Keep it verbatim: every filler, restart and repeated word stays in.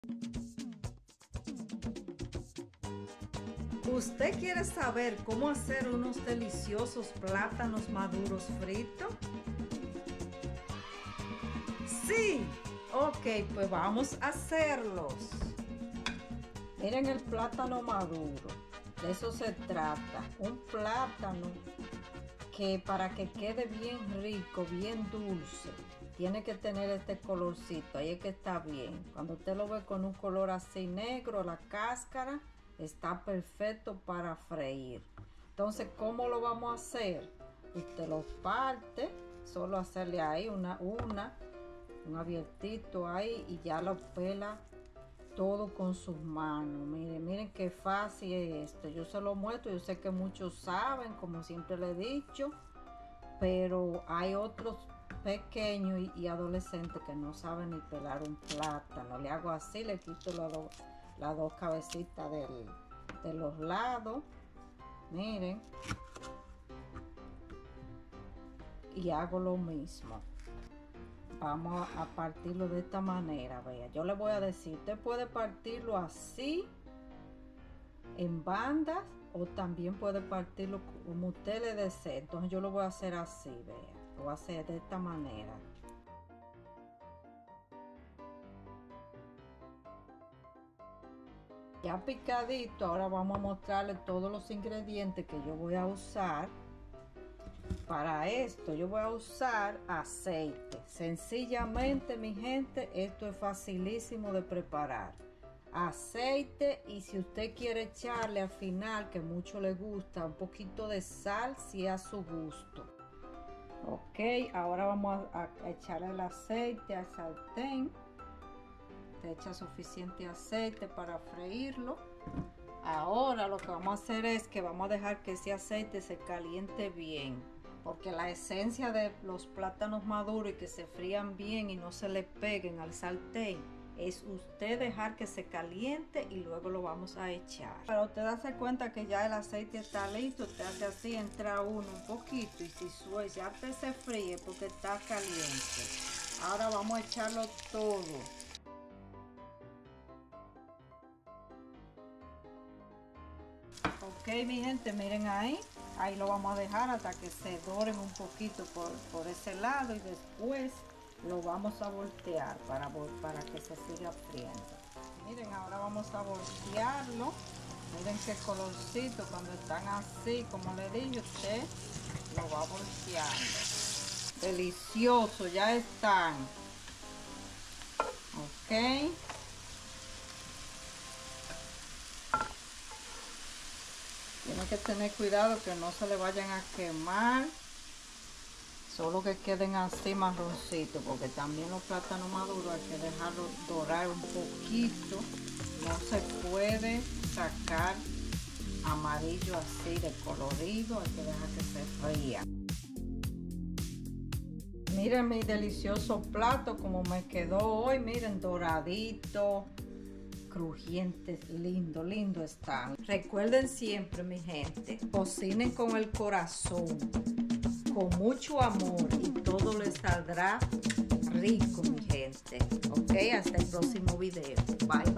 ¿Usted quiere saber cómo hacer unos deliciosos plátanos maduros fritos? Sí, ok, pues vamos a hacerlos. Miren el plátano maduro, de eso se trata. Un plátano que para que quede bien rico, bien dulce, tiene que tener este colorcito, ahí es que está bien. Cuando usted lo ve con un color así negro, la cáscara, está perfecto para freír. Entonces, ¿cómo lo vamos a hacer? Usted lo parte, solo hacerle ahí una, una, un abiertito ahí y ya lo pela todo con sus manos. Miren, miren qué fácil es esto. Yo se lo muestro, yo sé que muchos saben, como siempre le he dicho, pero hay otros pequeños y, y adolescentes que no saben ni pelar un plátano. Le hago así, le quito las dos las dos cabecitas del, de los lados, miren, y hago lo mismo. Vamos a partirlo de esta manera. Vea, yo le voy a decir, usted puede partirlo así en bandas o también puede partirlo como usted le desee. Entonces yo lo voy a hacer así, vea, lo voy a hacer de esta manera. Ya picadito, ahora vamos a mostrarle todos los ingredientes que yo voy a usar. Para esto yo voy a usar aceite. Sencillamente, mi gente, esto es facilísimo de preparar. Aceite, y si usted quiere echarle al final, que mucho le gusta, un poquito de sal, si es a su gusto. Ok, ahora vamos a, a echarle el aceite al sartén. Te echa suficiente aceite para freírlo. Ahora lo que vamos a hacer es que vamos a dejar que ese aceite se caliente bien, porque la esencia de los plátanos maduros y que se frían bien y no se le peguen al sartén es usted dejar que se caliente y luego lo vamos a echar. Para usted darse cuenta que ya el aceite está listo, usted hace así, entra uno un poquito y si sube ya te se fríe porque está caliente. Ahora vamos a echarlo todo. Ok, mi gente, miren ahí, ahí lo vamos a dejar hasta que se doren un poquito por, por ese lado y después lo vamos a voltear para, para que se siga friendo. Miren, ahora vamos a voltearlo. Miren qué colorcito, cuando están así, como le dije, usted lo va volteando. Delicioso, ya están. Ok. Tiene que tener cuidado que no se le vayan a quemar, solo que queden así marroncitos, porque también los plátanos maduros hay que dejarlos dorar un poquito. No se puede sacar amarillo así de colorido, hay que dejar que se fría. Miren mi delicioso plato como me quedó hoy, miren, doradito, crujientes, lindo, lindo están. Recuerden siempre, mi gente, cocinen con el corazón, con mucho amor y todo les saldrá rico, mi gente. Ok, hasta el próximo video. Bye.